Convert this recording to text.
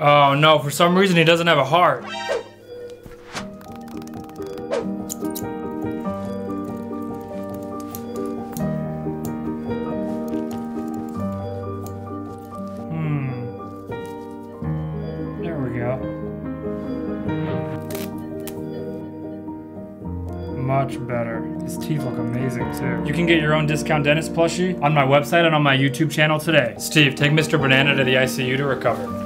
Oh no, for some reason he doesn't have a heart. There we go. Much better. His teeth look amazing too. You can get your own discount dentist plushie on my website and on my YouTube channel today. Steve, take Mr. Banana to the ICU to recover.